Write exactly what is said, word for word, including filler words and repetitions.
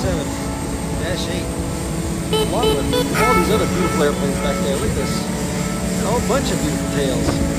seven dash eight. Along with all these other beautiful airplanes back there. Look at this. A whole bunch of beautiful tails.